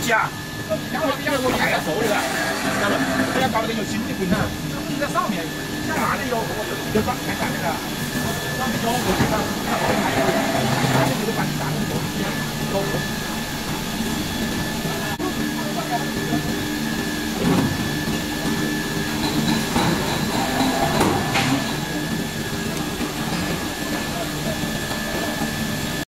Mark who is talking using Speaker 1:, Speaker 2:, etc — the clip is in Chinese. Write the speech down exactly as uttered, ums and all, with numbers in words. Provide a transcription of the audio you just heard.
Speaker 1: 啊，然后因为我抬要走的，知道不？我要搞那个有新的滚啊，你在上面，下哪里有有装全展那个，上面有我知道，那我还有，那这个把你打成狗一样，狗。